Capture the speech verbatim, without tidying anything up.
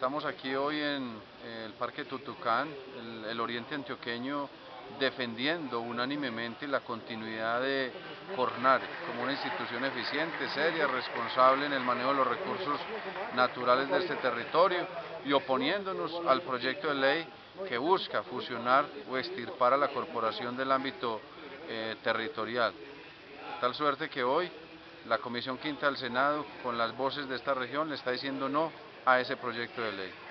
Estamos aquí hoy en el Parque Tutucán, el, el oriente antioqueño, defendiendo unánimemente la continuidad de Cornare como una institución eficiente, seria, responsable en el manejo de los recursos naturales de este territorio y oponiéndonos al proyecto de ley que busca fusionar o extirpar a la corporación del ámbito eh, territorial. De tal suerte que hoy la Comisión Quinta del Senado, con las voces de esta región, le está diciendo no a ese proyecto de ley.